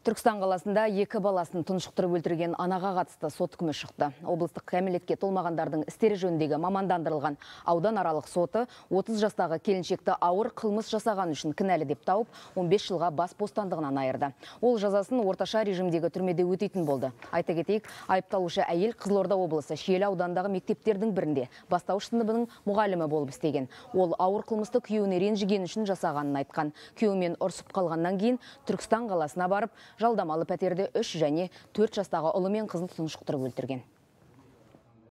Түркістан қаласында екі баласын тұншықтырып өлтірген анаға қатысты сот үкімі шықты. Облыстық кәмелетке толмағандардың істері жөніндегі мамандандырылған аудан аралық соты 30 жастағы келіншекті ауыр қылмыс жасаған үшін кінәлі деп тауып, 15 жылға бас бостандығынан айырды. Ол жазасын орташа режимдегі түрмеде өтейтін болды. Айта кетейік, айыпталушы әйел Қызылорда облысы Шиелі аудандағы мектептердің бірінде бастауыш сыныбының мұғалімі болып істеген. Ол ауыр қылмысты күйеуіне ренжігені үшін жасағанын айтқан. Күйеуімен ұрсып қалғаннан кейін Түркістан қаласына барып, жалдамалы пәтерде 3 және 4 жастағы ұлы мен қызын тұншықтырып өлтірген.